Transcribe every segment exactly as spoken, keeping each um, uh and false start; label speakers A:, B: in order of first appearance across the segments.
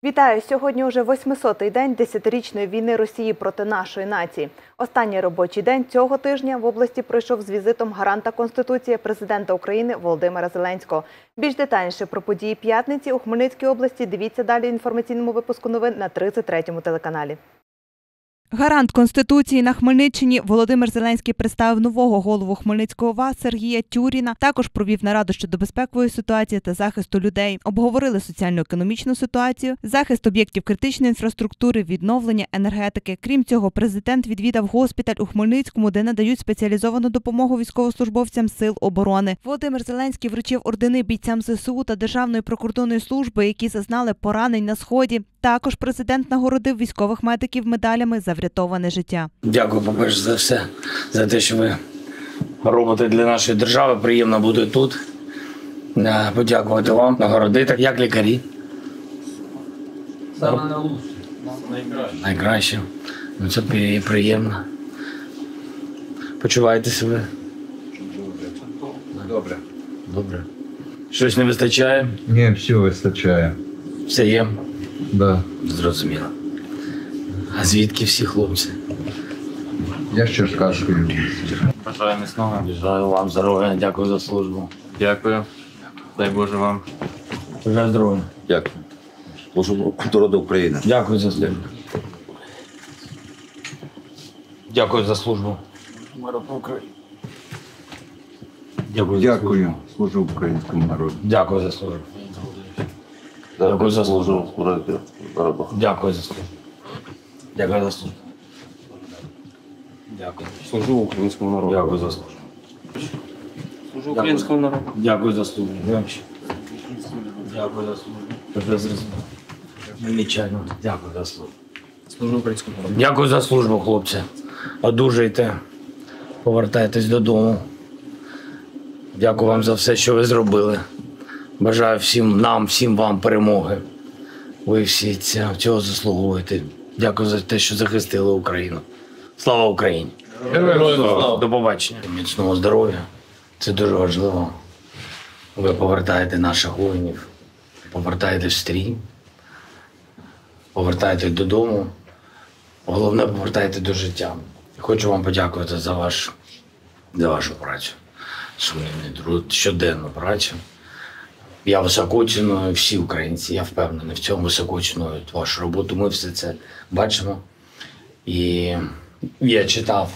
A: Вітаю! Сьогодні уже восьмисотий день десятирічної війни Росії проти нашої нації. Останній робочий день цього тижня в області пройшов з візитом гаранта Конституції президента України Володимира Зеленського. Більш детальніше про події п'ятниці у Хмельницькій області дивіться далі в інформаційному випуску новин на тридцять третьому телеканалі. Гарант Конституції на Хмельниччині Володимир Зеленський представив нового голову Хмельницького ОВА Сергія Тюріна. Також провів нараду щодо безпекової ситуації та захисту людей. Обговорили соціально-економічну ситуацію, захист об'єктів критичної інфраструктури, відновлення енергетики. Крім цього, президент відвідав госпіталь у Хмельницькому, де надають спеціалізовану допомогу військовослужбовцям Сил оборони. Володимир Зеленський вручив ордени бійцям ЗСУ та Державної прикордонної служби, які зазнали поранень на Сході. Також президент нагородив військових медиків медалями за врятоване життя.
B: Дякую, по-перше, за все, за те, що ви робите для нашої держави. Приємно бути тут. Подякувати вам, нагородити. Як лікарі?
C: Саме найкраще.
B: Найкраще. Ну, це приємно. Почуваєтеся ви?
C: Добре.
B: Добре. Щось не вистачає?
C: Ні, все вистачає.
B: Все є?
C: Да.
B: Зрозуміло. А звідки всі хлопці?
C: Я з Черкаської.
D: Бажаю міцного.
B: Бажаю вам здоров'я, дякую за службу.
D: Дякую. Дай Боже вам.
B: Бажаю здоров'я.
E: Дякую. Служу народу України.
B: Дякую за службу. Дякую за службу. Дякую.
C: Дякую. Служу українському народу.
B: Дякую за службу. Дякую за службу.
E: Народу.
B: Дякую за службу. Дякую за службу. Дякую.
D: Служу українському народу.
B: Дякую за службу.
D: Служу українському народу.
B: Дякую за службу. Дякую за службу. Професор. Нечайно. Дякую за службу.
D: Служу українському народу.
B: Дякую за службу, хлопці. Одужайте. Повертайтесь додому. Дякую вам за все, що ви зробили. Бажаю всім нам, всім вам перемоги. Ви всі цього заслуговуєте. Дякую за те, що захистили Україну. Слава Україні!
D: Героям слава!
B: До побачення. Міцного здоров'я. Це дуже важливо. Ви повертаєте наших воїнів, повертаєте в стрій, повертаєте додому. Головне, повертаєте до життя. Хочу вам подякувати за, ваш, за вашу працю. Сумнівний труд, щоденну працю. Я високо ціную, всі українці, я впевнений, в цьому високо цінують вашу роботу. Ми все це бачимо. І я читав,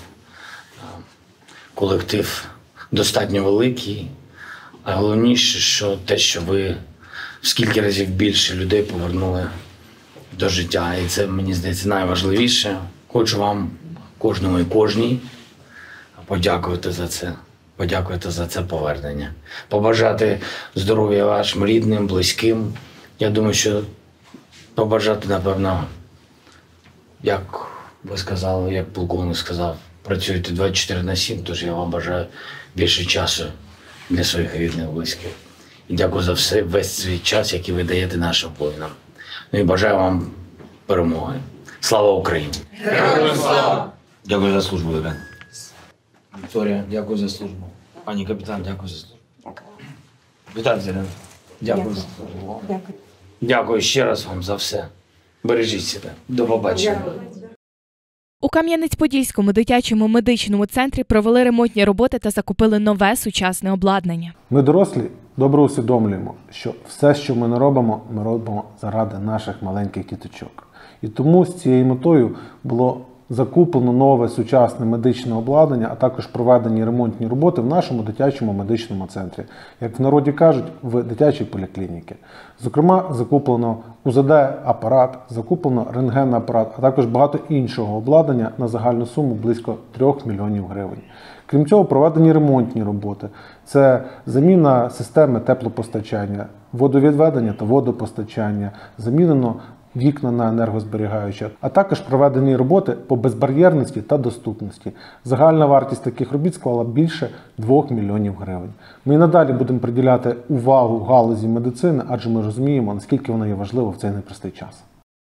B: колектив достатньо великий. А головніше, що те, що ви в скільки разів більше людей повернули до життя. І це, мені здається, найважливіше. Хочу вам, кожному і кожній, подякувати за це. Подякувати за це повернення. Побажати здоров'я вашим рідним, близьким. Я думаю, що побажати, напевно, як ви сказали, як полковник сказав, працюєте двадцять чотири на сім, тож я вам бажаю більше часу для своїх рідних, близьких. І дякую за все, весь свій час, який ви даєте нашим воїнам. Ну і бажаю вам перемоги. Слава Україні!
D: Героям слава!
B: Дякую за службу, Євген. Вікторія, дякую за службу. Пані капітан, дякую за службу. Вітаю, Зелена. Дякую за службу. Дякую. Дякую ще раз вам за все. Бережіть себе. До побачення.
F: У Кам'янець-Подільському дитячому медичному центрі провели ремонтні роботи та закупили нове сучасне обладнання.
G: Ми дорослі добре усвідомлюємо, що все, що ми не робимо, ми робимо заради наших маленьких діточок. І тому з цією метою було закуплено нове сучасне медичне обладнання, а також проведені ремонтні роботи в нашому дитячому медичному центрі. Як в народі кажуть, в дитячій поліклініці. Зокрема, закуплено у зет де-апарат, закуплено рентген-апарат, а також багато іншого обладнання на загальну суму близько трьох мільйонів гривень. Крім цього, проведені ремонтні роботи. Це заміна системи теплопостачання, водовідведення та водопостачання, замінено вікна на енергозберігаючі, а також проведені роботи по безбар'єрності та доступності. Загальна вартість таких робіт склала більше двох мільйонів гривень. Ми і надалі будемо приділяти увагу галузі медицини, адже ми розуміємо, наскільки вона є важлива в цей непростий час.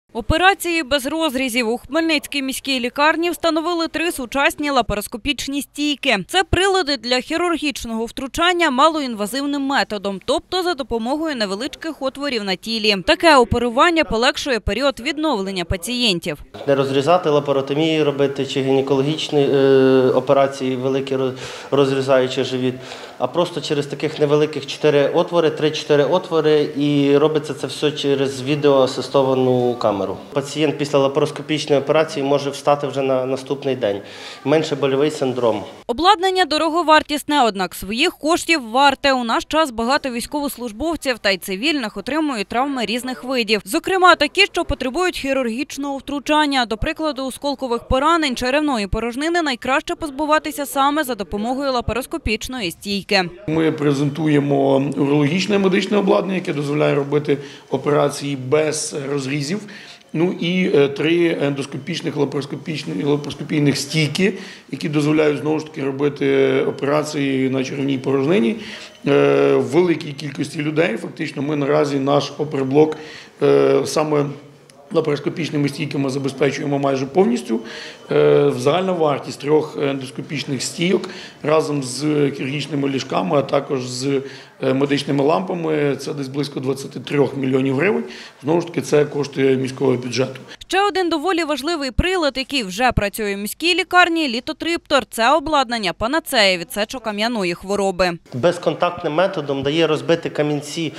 H: Операції без розрізів. У Хмельницькій міській лікарні встановили три сучасні лапароскопічні стійки. Це прилади для хірургічного втручання малоінвазивним методом, тобто за допомогою невеличких отворів на тілі. Таке оперування полегшує період відновлення пацієнтів.
I: Не розрізати, лапаротомії робити чи гінекологічні е, операції, великі розрізаючи живіт, а просто через таких невеликих чотири отвори, три-чотири отвори, і робиться це все через відеоасистовану камеру. Пацієнт після лапароскопічної операції може встати вже на наступний день. Менше больовий синдром.
H: Обладнання дороговартісне, однак своїх коштів варте. У наш час багато військовослужбовців та й цивільних отримують травми різних видів. Зокрема, такі, що потребують хірургічного втручання. До прикладу, осколкових поранень черевної порожнини найкраще позбуватися саме за допомогою лапароскопічної стійки.
J: Ми презентуємо урологічне медичне обладнання, яке дозволяє робити операції без розрізів. Ну і три ендоскопічних лапароскопійних стійки, які дозволяють знову ж таки робити операції на черевній порожнині в великій кількості людей. Фактично ми наразі наш оперблок саме лапароскопічними стійками забезпечуємо майже повністю. Загальна вартість трьох ендоскопічних стійок разом з хірургічними ліжками, а також з медичними лампами – це десь близько двадцять три мільйонів гривень. Знову ж таки, це кошти міського бюджету.
H: Ще один доволі важливий прилад, який вже працює в міській лікарні – літотриптор. Це обладнання панацея від сечокам'яної хвороби.
I: Безконтактним методом дає розбити камінці.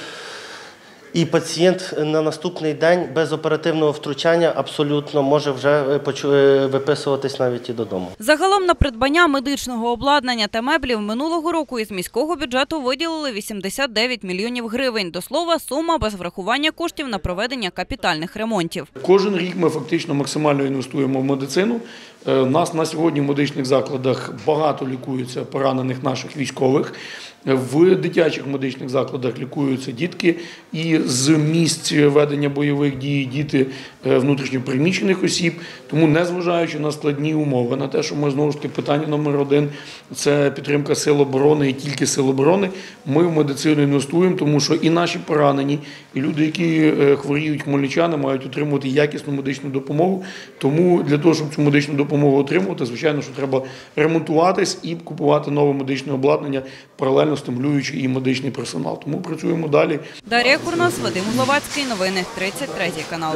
I: І пацієнт на наступний день без оперативного втручання абсолютно може вже виписуватись навіть і додому.
H: Загалом на придбання медичного обладнання та меблів минулого року із міського бюджету виділили вісімдесят дев'ять мільйонів гривень. До слова, сума без врахування коштів на проведення капітальних ремонтів.
J: Кожен рік ми фактично максимально інвестуємо в медицину. У нас на сьогодні в медичних закладах багато лікуються поранених наших військових. В дитячих медичних закладах лікуються дітки і з місць ведення бойових дій діти внутрішньопереміщених осіб. Тому, незважаючи на складні умови, на те, що ми знову ж таки питання номер один – це підтримка сил оборони і тільки сил оборони, ми в медицину інвестуємо, тому що і наші поранені, і люди, які хворіють, хмельничани, мають отримувати якісну медичну допомогу. Тому для того, щоб цю медичну допомогу отримувати, звичайно, що треба ремонтуватись і купувати нове медичне обладнання, паралельно стимулюючи і медичний персонал. Тому працюємо далі.
H: Дар'я Курнос, Вадим Гловацький, новини, тридцять третій канал.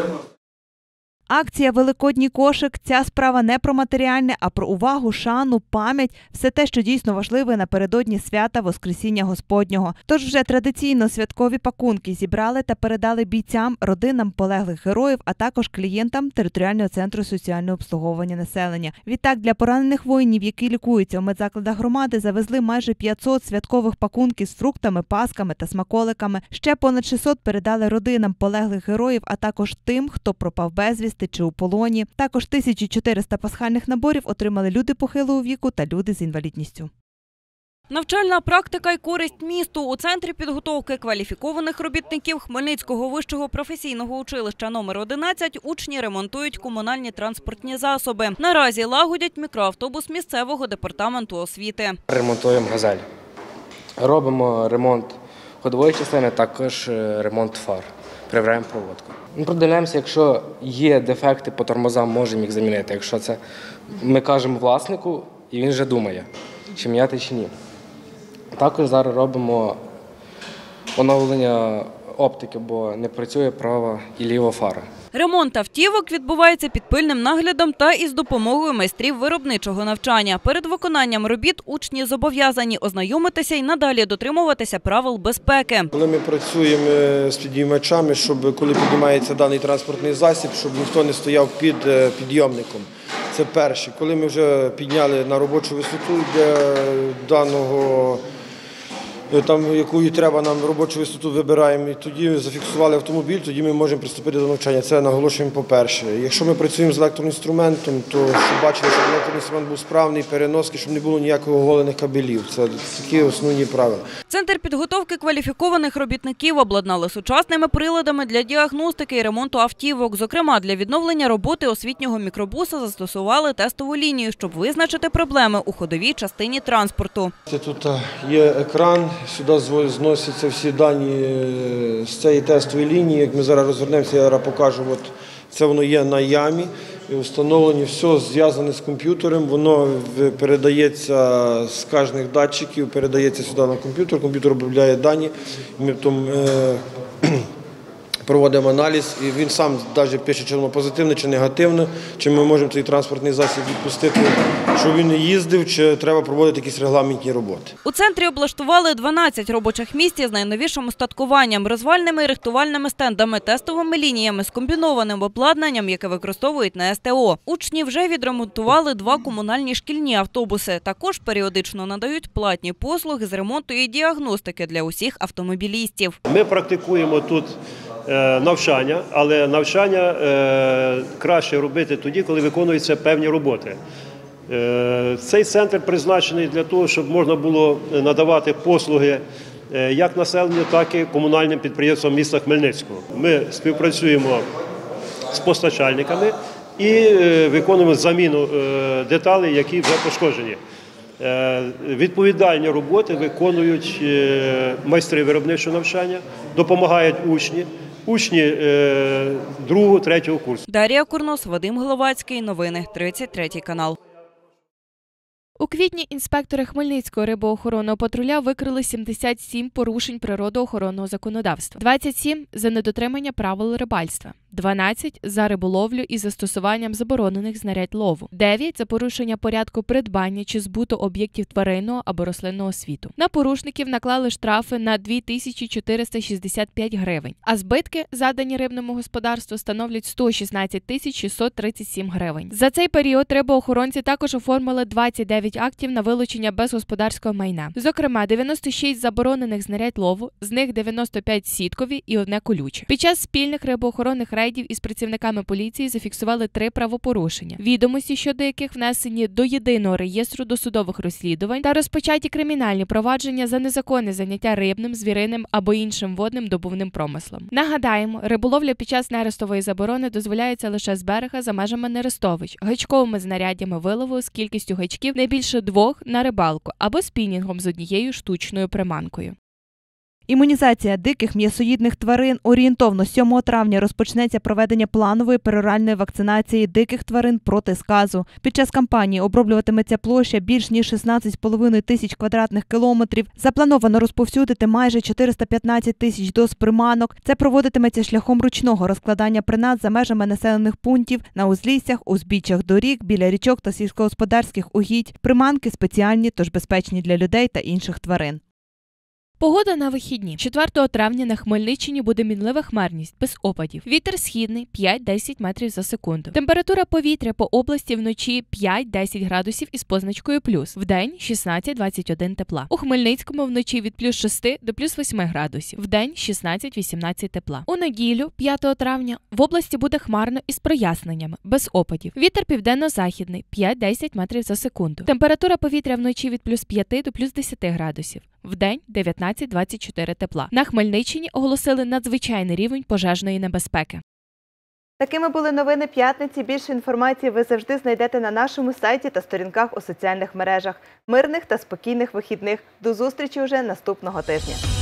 A: Акція «Великодній кошик» – ця справа не про матеріальне, а про увагу, шану, пам'ять – все те, що дійсно важливе напередодні свята Воскресіння Господнього. Тож вже традиційно святкові пакунки зібрали та передали бійцям, родинам полеглих героїв, а також клієнтам територіального центру соціального обслуговування населення. Відтак для поранених воїнів, які лікуються у медзакладах громади, завезли майже п'ятсот святкових пакунків з фруктами, пасками та смаколиками. Ще понад шістсот передали родинам полеглих героїв, а також тим, хто пропав безвісти чи у полоні. Також тисячу чотириста пасхальних наборів отримали люди похилого віку та люди з інвалідністю.
H: Навчальна практика й користь місту. У Центрі підготовки кваліфікованих робітників Хмельницького вищого професійного училища номер одинадцять учні ремонтують комунальні транспортні засоби. Наразі лагодять мікроавтобус місцевого департаменту освіти.
K: Ремонтуємо «Газель». Робимо ремонт ходової частини, також ремонт фар. Перевіряємо проводку. Ми продивляємося, якщо є дефекти по тормозам, можемо їх замінити. Якщо це ми кажемо власнику, і він вже думає, чи міняти, чи ні. Також зараз робимо оновлення оптики, бо не працює права і ліва фара.
H: Ремонт автівок відбувається під пильним наглядом та із допомогою майстрів виробничого навчання. Перед виконанням робіт учні зобов'язані ознайомитися і надалі дотримуватися правил безпеки.
L: Коли ми працюємо з підіймачами, щоб коли піднімається даний транспортний засіб, щоб ніхто не стояв під підйомником. Це перше. Коли ми вже підняли на робочу висоту для даного, там, яку треба нам робочу висоту вибираємо, і тоді зафіксували автомобіль, тоді ми можемо приступити до навчання. Це наголошуємо по-перше. Якщо ми працюємо з електроінструментом, то щоб бачили, щоб електроінструмент був справний, переноски, щоб не було ніякого оголених кабелів. Це такі основні правила.
H: Центр підготовки кваліфікованих робітників обладнали сучасними приладами для діагностики і ремонту автівок. Зокрема, для відновлення роботи освітнього мікробуса застосували тестову лінію, щоб визначити проблеми у ходовій частині транспорту.
L: Тут є екран. Сюди зносяться всі дані з цієї тестової лінії. Як ми зараз розвернемося, я зараз покажу от Це воно є на ямі, встановлені, все зв'язане з комп'ютером, воно передається з кожних датчиків, передається сюди на комп'ютер, комп'ютер обробляє дані, ми потім е, проводимо аналіз, і він сам навіть пише, чи воно позитивне, чи негативне, чи ми можемо цей транспортний засіб відпустити, щоб він не їздив, чи треба проводити якісь регламентні роботи.
H: У центрі облаштували дванадцять робочих місць з найновішим устаткуванням, розвальними і рихтувальними стендами, тестовими лініями, з комбінованим обладнанням, яке використовують на ес те о. Учні вже відремонтували два комунальні шкільні автобуси. Також періодично надають платні послуги з ремонту і діагностики для усіх автомобілістів.
M: Ми практикуємо тут навчання, але навчання е, краще робити тоді, коли виконуються певні роботи. Е, цей центр призначений для того, щоб можна було надавати послуги е, як населенню, так і комунальним підприємствам міста Хмельницького. Ми співпрацюємо з постачальниками і е, виконуємо заміну е, деталей, які вже пошкоджені. Е, відповідальні роботи виконують е, майстри виробничого навчання, допомагають учні. Учні е, другого, третього курсу.
H: Дар'я Курнос, Вадим Головацький. Новини. тридцять третій канал.
F: У квітні інспектори Хмельницького рибоохоронного патруля викрили сімдесят сім порушень природоохоронного законодавства, двадцять сім – за недотримання правил рибальства, дванадцять – за риболовлю із застосуванням заборонених знарядь лову, дев'ять – за порушення порядку придбання чи збуту об'єктів тваринного або рослинного світу. На порушників наклали штрафи на дві тисячі чотириста шістдесят п'ять гривень, а збитки, задані рибному господарству, становлять сто шістнадцять тисяч шістсот тридцять сім гривень. За цей період рибоохоронці також оформили двадцять дев'ять актів на вилучення безгосподарського майна. Зокрема, дев'яносто шість заборонених знарядь лову, з них дев'яносто п'ять сіткові і одне колюче. Під час спільних рибоохоронних рейдів із працівниками поліції зафіксували три правопорушення, відомості щодо яких внесені до єдиного реєстру досудових розслідувань та розпочаті кримінальні провадження за незаконне заняття рибним, звіриним або іншим водним добувним промислом. Нагадаємо, риболовля під час нерестової заборони дозволяється лише з берега за межами нерестовищ, гачковими знаряддями вилову з кількістю гачків не більше двох на рибалку або спінінгом з однією штучною приманкою.
A: Імунізація диких м'ясоїдних тварин. Орієнтовно сьомого травня розпочнеться проведення планової пероральної вакцинації диких тварин проти сказу. Під час кампанії оброблюватиметься площа більш ніж шістнадцять з половиною тисяч квадратних кілометрів. Заплановано розповсюдити майже чотириста п'ятнадцять тисяч доз приманок. Це проводитиметься шляхом ручного розкладання принад за межами населених пунктів, на узліссях, узбіччях доріг, біля річок та сільськогосподарських угідь. Приманки спеціальні, тож безпечні для людей та інших тварин.
F: Погода на вихідні. четвертого травня на Хмельниччині буде мінлива хмарність, без опадів. Вітер східний п'ять-десять метрів за секунду. Температура повітря по області вночі п'ять-десять градусів із позначкою плюс. Вдень шістнадцять-двадцять один тепла. У Хмельницькому вночі від плюс шести до плюс восьми градусів. Вдень шістнадцять-вісімнадцять тепла. У неділю, п'ятого травня, в області буде хмарно із проясненнями, без опадів. Вітер південно-західний п'ять-десять метрів за секунду. Температура повітря вночі від плюс п'яти до плюс десяти градусів. Вдень дев'ятнадцять-двадцять чотири тепла. На Хмельниччині оголосили надзвичайний рівень пожежної небезпеки.
A: Такими були новини п'ятниці. Більше інформації ви завжди знайдете на нашому сайті та сторінках у соціальних мережах. Мирних та спокійних вихідних. До зустрічі вже наступного тижня.